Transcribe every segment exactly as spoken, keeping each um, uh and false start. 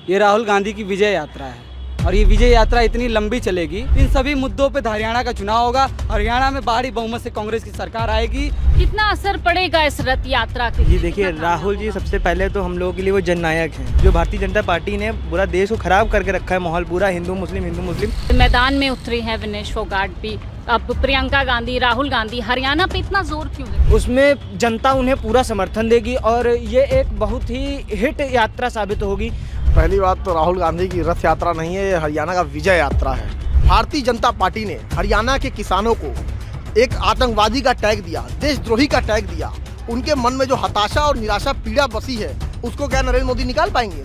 ये राहुल गांधी की विजय यात्रा है और ये विजय यात्रा इतनी लंबी चलेगी। इन सभी मुद्दों पे हरियाणा का चुनाव होगा। हरियाणा में भारी बहुमत से कांग्रेस की सरकार आएगी। कितना असर पड़ेगा इस रथ यात्रा के? जी देखिए, राहुल जी सबसे पहले तो हम लोगों के लिए वो जननायक हैं। जो भारतीय जनता पार्टी ने पूरा देश को खराब करके रखा है, माहौल पूरा हिंदू मुस्लिम हिंदू मुस्लिम। मैदान में उतरी है विनेश फोगाट भी। अब प्रियंका गांधी, राहुल गांधी, हरियाणा पे इतना जोर क्यों है? उसमें जनता उन्हें पूरा समर्थन देगी और ये एक बहुत ही हिट यात्रा साबित होगी। पहली बात तो राहुल गांधी की रथ यात्रा नहीं है, ये हरियाणा का विजय यात्रा है। भारतीय जनता पार्टी ने हरियाणा के किसानों को एक आतंकवादी का टैग दिया, देशद्रोही का टैग दिया। उनके मन में जो हताशा और निराशा पीड़ा बसी है, उसको क्या नरेंद्र मोदी निकाल पाएंगे?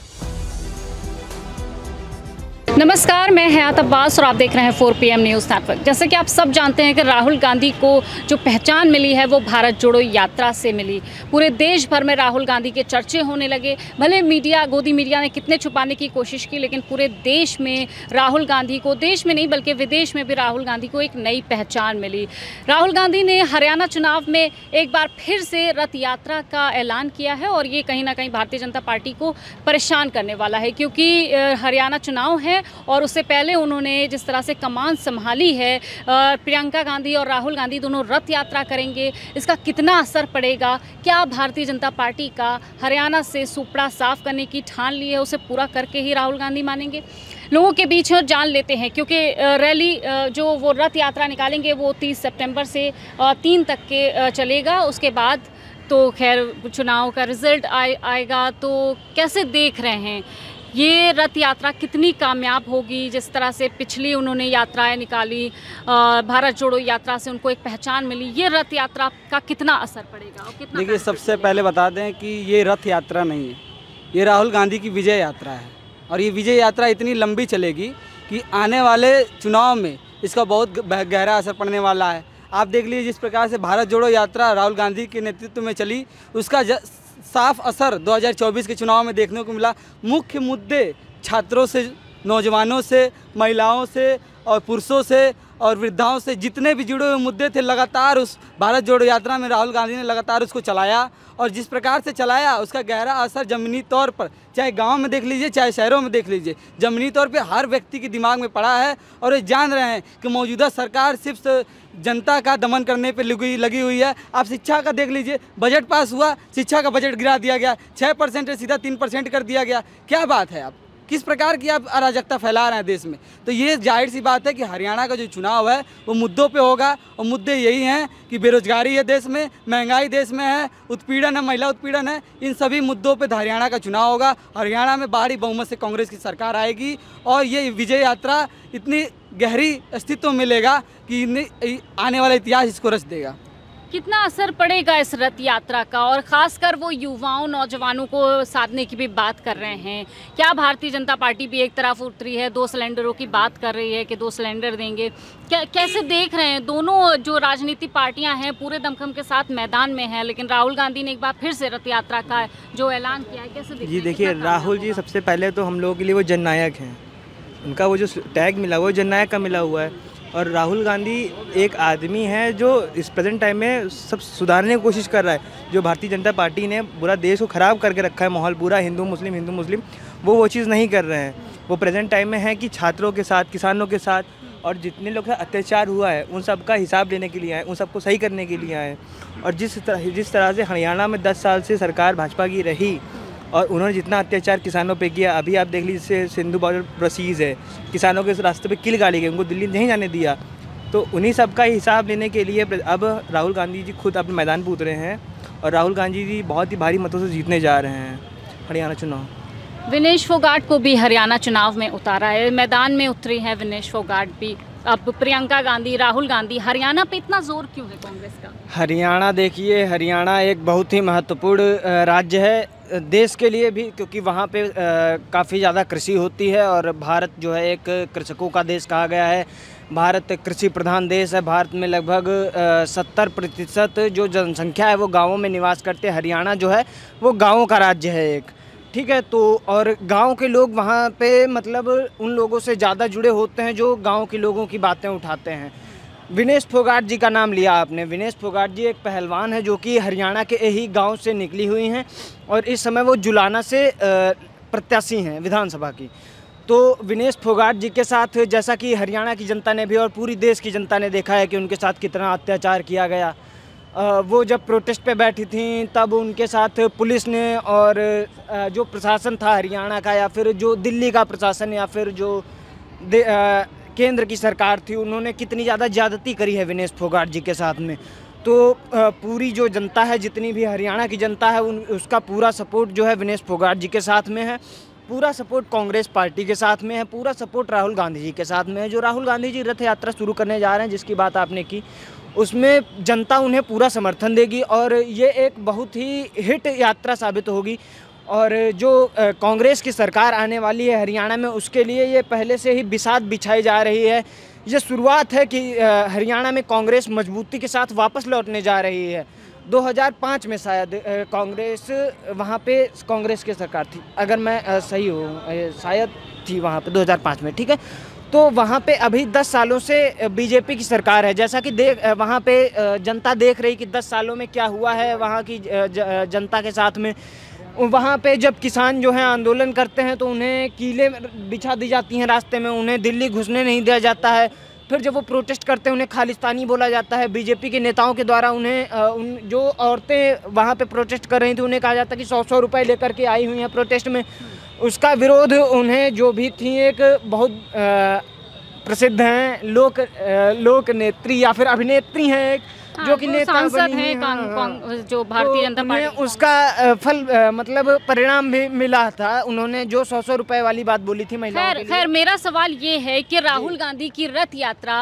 नमस्कार, मैं हयात अब्बास और आप देख रहे हैं four P M News Network. जैसे कि आप सब जानते हैं कि राहुल गांधी को जो पहचान मिली है वो भारत जोड़ो यात्रा से मिली। पूरे देश भर में राहुल गांधी के चर्चे होने लगे। भले मीडिया, गोदी मीडिया ने कितने छुपाने की कोशिश की, लेकिन पूरे देश में राहुल गांधी को, देश में नहीं बल्कि विदेश में भी राहुल गांधी को एक नई पहचान मिली। राहुल गांधी ने हरियाणा चुनाव में एक बार फिर से रथ यात्रा का ऐलान किया है और ये कहीं ना कहीं भारतीय जनता पार्टी को परेशान करने वाला है, क्योंकि हरियाणा चुनाव है और उससे पहले उन्होंने जिस तरह से कमान संभाली है, प्रियंका गांधी और राहुल गांधी दोनों रथ यात्रा करेंगे। इसका कितना असर पड़ेगा? क्या भारतीय जनता पार्टी का हरियाणा से सुपड़ा साफ करने की ठान ली है, उसे पूरा करके ही राहुल गांधी मानेंगे? लोगों के बीच में जान लेते हैं, क्योंकि रैली जो वो रथ यात्रा निकालेंगे वो तीस सितंबर से तीन तक के चलेगा। उसके बाद तो खैर चुनाव का रिजल्ट आए आएगा। तो कैसे देख रहे हैं ये रथ यात्रा कितनी कामयाब होगी? जिस तरह से पिछली उन्होंने यात्राएं निकाली, भारत जोड़ो यात्रा से उनको एक पहचान मिली, ये रथ यात्रा का कितना असर पड़ेगा और कितना? देखिए, सबसे पहले बता दें कि ये रथ यात्रा नहीं है, ये राहुल गांधी की विजय यात्रा है और ये विजय यात्रा इतनी लंबी चलेगी कि आने वाले चुनाव में इसका बहुत गहरा असर पड़ने वाला है। आप देख लीजिए, जिस प्रकार से भारत जोड़ो यात्रा राहुल गांधी के नेतृत्व में चली, उसका साफ असर दो हज़ार चौबीस के चुनाव में देखने को मिला। मुख्य मुद्दे छात्रों से, नौजवानों से, महिलाओं से और पुरुषों से और वृद्धाओं से जितने भी जुड़े हुए मुद्दे थे, लगातार उस भारत जोड़ो यात्रा में राहुल गांधी ने लगातार उसको चलाया और जिस प्रकार से चलाया उसका गहरा असर ज़मीनी तौर पर, चाहे गांव में देख लीजिए चाहे शहरों में देख लीजिए, ज़मीनी तौर पे हर व्यक्ति के दिमाग में पड़ा है और ये जान रहे हैं कि मौजूदा सरकार सिर्फ जनता का दमन करने पे लगी लगी हुई है। आप शिक्षा का देख लीजिए, बजट पास हुआ, शिक्षा का बजट गिरा दिया गया, छः परसेंट से सीधा तीन परसेंट कर दिया गया। क्या बात है? आप किस प्रकार की आप अराजकता फैला रहे हैं देश में? तो ये जाहिर सी बात है कि हरियाणा का जो चुनाव है वो मुद्दों पे होगा और मुद्दे यही हैं कि बेरोजगारी है देश में, महंगाई देश में है, उत्पीड़न है, महिला उत्पीड़न है। इन सभी मुद्दों पे हरियाणा का चुनाव होगा। हरियाणा में भारी बहुमत से कांग्रेस की सरकार आएगी और ये विजय यात्रा इतनी गहरी अस्तित्व मिलेगा कि आने वाला इतिहास इसको रच देगा। कितना असर पड़ेगा इस रथ यात्रा का? और ख़ासकर वो युवाओं, नौजवानों को साधने की भी बात कर रहे हैं। क्या भारतीय जनता पार्टी भी एक तरफ उतरी है, दो सिलेंडरों की बात कर रही है कि दो सिलेंडर देंगे? क्या कैसे देख रहे हैं? दोनों जो राजनीतिक पार्टियां हैं पूरे दमखम के साथ मैदान में हैं, लेकिन राहुल गांधी ने एक बार फिर से रथ यात्रा का जो ऐलान किया है, कैसे देख? जी देखिए, राहुल जी सबसे पहले तो हम लोगों के लिए वो जननायक हैं। उनका वो जो टैग मिला वो जननायक का मिला हुआ है और राहुल गांधी एक आदमी है जो इस प्रेजेंट टाइम में सब सुधारने की कोशिश कर रहा है। जो भारतीय जनता पार्टी ने पूरा देश को ख़राब करके रखा है, माहौल पूरा हिंदू मुस्लिम हिंदू मुस्लिम, वो वो चीज़ नहीं कर रहे हैं। वो प्रेजेंट टाइम में है कि छात्रों के साथ, किसानों के साथ और जितने लोग का अत्याचार हुआ है उन सब का हिसाब लेने के लिए आए, उन सबको सही करने के लिए आए। और जिस तरह जिस तरह से हरियाणा में दस साल से सरकार भाजपा की रही और उन्होंने जितना अत्याचार किसानों पे किया, अभी आप देख लीजिए सिंधु बॉर्डर प्रोसीज है, किसानों के रास्ते पे किल गाड़ी गई, उनको दिल्ली नहीं जाने दिया। तो उन्हीं सब का हिसाब लेने के लिए अब राहुल गांधी जी खुद अपने मैदान पर उतरे हैं और राहुल गांधी जी बहुत ही भारी मतों से जीतने जा रहे हैं हरियाणा चुनाव। विनेश फोगाट को भी हरियाणा चुनाव में उतारा है, मैदान में उतरी है विनेश फोगाट भी। अब प्रियंका गांधी, राहुल गांधी, हरियाणा पे इतना जोर क्यों है कांग्रेस का? हरियाणा देखिए, हरियाणा एक बहुत ही महत्वपूर्ण राज्य है देश के लिए भी, क्योंकि वहाँ पे काफ़ी ज़्यादा कृषि होती है और भारत जो है एक कृषकों का देश कहा गया है। भारत कृषि प्रधान देश है। भारत में लगभग सत्तर प्रतिशत जो जनसंख्या है वो गाँवों में निवास करते हैं। हरियाणा जो है वो गाँवों का राज्य है एक, ठीक है। तो और गांव के लोग वहाँ पे मतलब उन लोगों से ज़्यादा जुड़े होते हैं जो गांव के लोगों की बातें उठाते हैं। विनेश फोगाट जी का नाम लिया आपने। विनेश फोगाट जी एक पहलवान है जो कि हरियाणा के ही गांव से निकली हुई हैं और इस समय वो जुलाना से प्रत्याशी हैं विधानसभा की। तो विनेश फोगाट जी के साथ जैसा कि हरियाणा की जनता ने भी और पूरी देश की जनता ने देखा है कि उनके साथ कितना अत्याचार किया गया। वो जब प्रोटेस्ट पे बैठी थी तब उनके साथ पुलिस ने और जो प्रशासन था हरियाणा का या फिर जो दिल्ली का प्रशासन या फिर जो केंद्र की सरकार थी, उन्होंने कितनी ज़्यादा ज़्यादती करी है विनेश फोगाट जी के साथ में। तो पूरी जो जनता है, जितनी भी हरियाणा की जनता है, उन उसका पूरा सपोर्ट जो है विनेश फोगाट जी के साथ में है। पूरा सपोर्ट कांग्रेस पार्टी के साथ में है, पूरा सपोर्ट राहुल गांधी जी के साथ में है। जो राहुल गांधी जी रथ यात्रा शुरू करने जा रहे हैं, जिसकी बात आपने की, उसमें जनता उन्हें पूरा समर्थन देगी और ये एक बहुत ही हिट यात्रा साबित होगी। और जो कांग्रेस की सरकार आने वाली है हरियाणा में, उसके लिए ये पहले से ही बिसात बिछाई जा रही है। ये शुरुआत है कि हरियाणा में कांग्रेस मजबूती के साथ वापस लौटने जा रही है। दो हज़ार पाँच में शायद कांग्रेस वहाँ पे कांग्रेस की सरकार थी, अगर मैं सही हूँ, शायद थी वहाँ पे दो हज़ार पाँच में, ठीक है। तो वहाँ पे अभी दस सालों से बीजेपी की सरकार है। जैसा कि देख वहाँ पे जनता देख रही कि दस सालों में क्या हुआ है वहाँ की जनता के साथ में। वहाँ पे जब किसान जो हैं आंदोलन करते हैं तो उन्हें कीलें बिछा दी जाती हैं रास्ते में, उन्हें दिल्ली घुसने नहीं दिया जाता है। फिर जब वो प्रोटेस्ट करते हैं उन्हें खालिस्तानी बोला जाता है। बीजेपी के नेताओं के द्वारा उन्हें उन जो औरतें वहाँ पे प्रोटेस्ट कर रही थी उन्हें कहा जाता है कि सौ सौ रुपये लेकर के आई हुई हैं प्रोटेस्ट में। उसका विरोध उन्हें जो भी थी एक बहुत प्रसिद्ध हैं लोक लोक नेत्री या फिर अभिनेत्री हैं एक, हाँ, जो कि नेता सांसद हैं जो भारतीय तो जनता पार्टी, उसका फल मतलब परिणाम भी मिला था। उन्होंने जो सौ सौ रुपए वाली बात बोली थी महिलाओं के लिए। खैर मेरा सवाल ये है कि राहुल गांधी की रथ यात्रा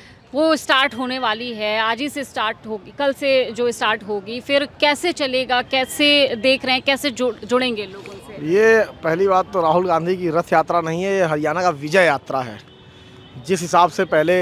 वो स्टार्ट होने वाली है, आज ही से स्टार्ट होगी, कल से जो स्टार्ट होगी, फिर कैसे चलेगा, कैसे देख रहे हैं, कैसे जुड़ेंगे लोगों से? ये पहली बात तो राहुल गांधी की रथ यात्रा नहीं है, ये हरियाणा का विजय यात्रा है। जिस हिसाब से पहले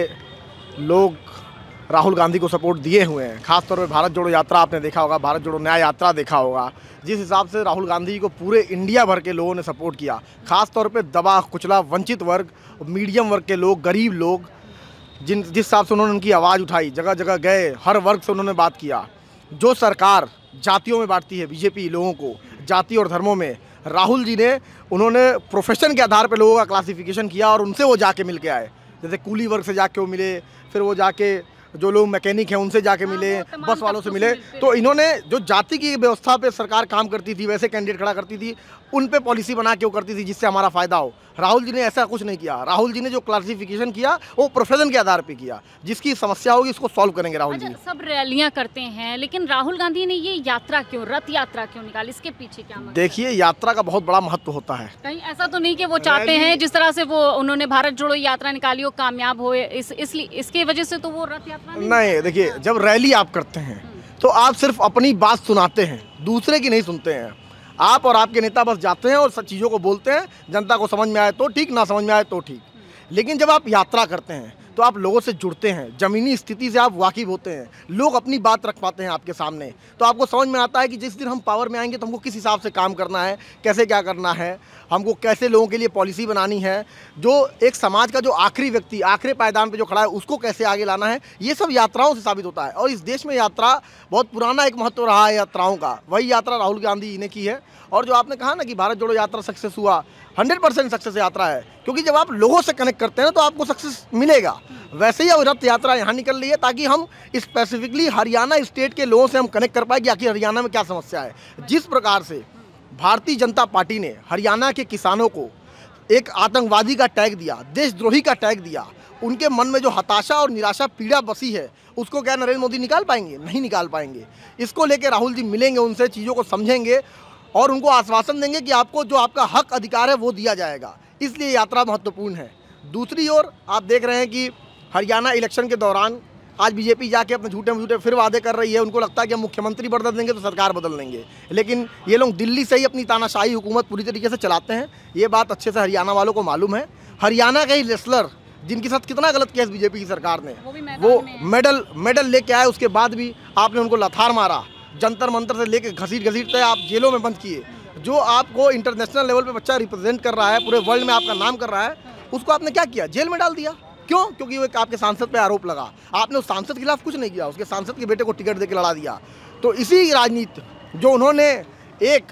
लोग राहुल गांधी को सपोर्ट दिए हुए हैं, खासतौर पे भारत जोड़ो यात्रा आपने देखा होगा, भारत जोड़ो न्याय यात्रा देखा होगा, जिस हिसाब से राहुल गांधी को पूरे इंडिया भर के लोगों ने सपोर्ट किया, खासतौर पे दबा कुचला वंचित वर्ग, मीडियम वर्ग के लोग, गरीब लोग, जिन जिस हिसाब से उन्होंने उनकी आवाज़ उठाई, जगह जगह गए, हर वर्ग से उन्होंने बात किया। जो सरकार जातियों में बांटती है बीजेपी लोगों को, जाति और धर्मों में, राहुल जी ने उन्होंने प्रोफेशन के आधार पर लोगों का क्लासिफिकेशन किया और उनसे वो जाके मिल के आए। जैसे कूली वर्ग से जाके वो मिले, फिर वो जाके जो लोग मैकेनिक हैं उनसे जाके मिले, बस वालों से मिले। तो इन्होंने जो जाति की व्यवस्था पे सरकार काम करती थी, वैसे कैंडिडेट खड़ा करती थी, उन पे पॉलिसी बना के वो करती थी जिससे हमारा फ़ायदा हो। राहुल जी ने ऐसा कुछ नहीं किया। राहुल जी ने जो क्लासिफिकेशन किया वो प्रोफेशन के आधार पे किया। जिसकी समस्या होगी उसको सॉल्व करेंगे राहुल जी। सब रैलियां करते हैं, लेकिन राहुल गांधी ने ये यात्रा क्यों, रथ यात्रा क्यों निकाली, इसके पीछे क्या मतलब? देखिए, यात्रा का बहुत बड़ा महत्व होता है। कहीं ऐसा तो नहीं कि वो चाहते हैं जिस तरह से वो उन्होंने भारत जोड़ो यात्रा निकाली वो कामयाब हो, इस इसलिए इसकी वजह से तो वो रथ यात्रा नहीं, नहीं। देखिए, जब रैली आप करते हैं तो आप सिर्फ अपनी बात सुनाते हैं, दूसरे की नहीं सुनते हैं। आप और आपके नेता बस जाते हैं और सब चीज़ों को बोलते हैं, जनता को समझ में आए तो ठीक, ना समझ में आए तो ठीक। लेकिन जब आप यात्रा करते हैं तो आप लोगों से जुड़ते हैं, ज़मीनी स्थिति से आप वाकिफ़ होते हैं, लोग अपनी बात रख पाते हैं आपके सामने, तो आपको समझ में आता है कि जिस दिन हम पावर में आएंगे तो हमको किस हिसाब से काम करना है, कैसे क्या करना है, हमको कैसे लोगों के लिए पॉलिसी बनानी है, जो एक समाज का जो आखिरी व्यक्ति आखिरी पायदान पे जो खड़ा है उसको कैसे आगे लाना है। ये सब यात्राओं से साबित होता है। और इस देश में यात्रा बहुत पुराना एक महत्व रहा है यात्राओं का, वही यात्रा राहुल गांधी जी ने की है। और जो आपने कहा ना कि भारत जोड़ो यात्रा सक्सेस हुआ, हंड्रेड परसेंट सक्सेस यात्रा है, क्योंकि जब आप लोगों से कनेक्ट करते हैं तो आपको सक्सेस मिलेगा। वैसे ही अब रथ यात्रा यहाँ निकल रही है ताकि हम स्पेसिफिकली हरियाणा स्टेट के लोगों से हम कनेक्ट कर पाए कि आखिर हरियाणा में क्या समस्या है। जिस प्रकार से भारतीय जनता पार्टी ने हरियाणा के किसानों को एक आतंकवादी का टैग दिया, देशद्रोही का टैग दिया, उनके मन में जो हताशा और निराशा पीड़ा बसी है उसको क्या नरेंद्र मोदी निकाल पाएंगे? नहीं निकाल पाएंगे। इसको लेकर राहुल जी मिलेंगे, उनसे चीज़ों को समझेंगे और उनको आश्वासन देंगे कि आपको जो आपका हक अधिकार है वो दिया जाएगा। इसलिए यात्रा महत्वपूर्ण है। दूसरी ओर आप देख रहे हैं कि हरियाणा इलेक्शन के दौरान आज बीजेपी जाके अपने झूठे झूठे फिर वादे कर रही है। उनको लगता है कि हम मुख्यमंत्री बदल देंगे तो सरकार बदल देंगे, लेकिन ये लोग दिल्ली से ही अपनी तानाशाही हुकूमत पूरी तरीके से चलाते हैं। ये बात अच्छे से हरियाणा वालों को मालूम है। हरियाणा के ही रेसलर जिनके साथ कितना गलत किया बीजेपी की सरकार ने, वो मेडल मेडल लेके आए, उसके बाद भी आपने उनको लथार मारा, जंतर मंतर से लेके घसीट घसीटते आप जेलों में बंद किए। जो आपको इंटरनेशनल लेवल पे बच्चा रिप्रेजेंट कर रहा है, पूरे वर्ल्ड में आपका नाम कर रहा है, उसको आपने क्या किया? जेल में डाल दिया। क्यों? क्योंकि वो एक आपके सांसद पे आरोप लगा। आपने उस सांसद के खिलाफ कुछ नहीं किया, उसके सांसद के बेटे को टिकट देके लड़ा दिया। तो इसी राजनीति जो उन्होंने एक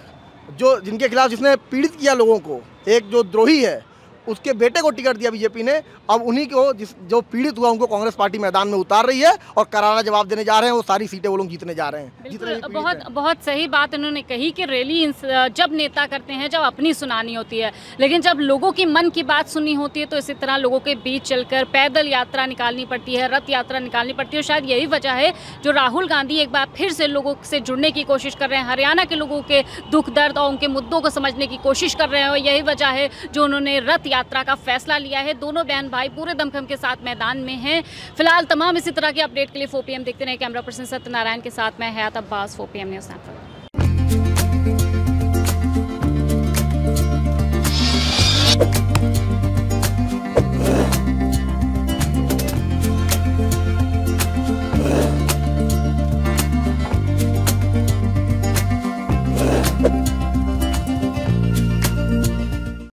जो जिनके खिलाफ जिसने पीड़ित किया लोगों को, एक जो द्रोही है उसके बेटे को टिकट दिया बीजेपी ने, अब उन्हीं को जिस जो पीड़ित हुआ उनको कांग्रेस पार्टी मैदान में उतार रही है और करारा जवाब देने जा रहे हैं। वो सारी सीटें वो लोग जीतने जा रहे हैं। जितने भी बहुत पीड़ित हैं। बहुत सही बात उन्होंने कही कि रैली इंस- जब नेता करते हैं, जब अपनी सुनानी होती है, लेकिन जब लोगों की मन की बात सुननी होती है तो इसी तरह लोगों के बीच चलकर पैदल यात्रा निकालनी पड़ती है, रथ यात्रा निकालनी पड़ती है। शायद यही वजह है जो राहुल गांधी एक बार फिर से लोगों से जुड़ने की कोशिश कर रहे हैं, हरियाणा के लोगों के दुख दर्द और उनके मुद्दों को समझने की कोशिश कर रहे हैं, और यही वजह है जो उन्होंने रथ यात्रा का फैसला लिया है। दोनों बहन भाई पूरे दमखम के साथ मैदान में हैं। फिलहाल तमाम इसी तरह के अपडेट के लिए फोर पी एम देखते रहे। कैमरा पर्सन सत्यनारायण के साथ मैं Hayat Abbas, four P M News network.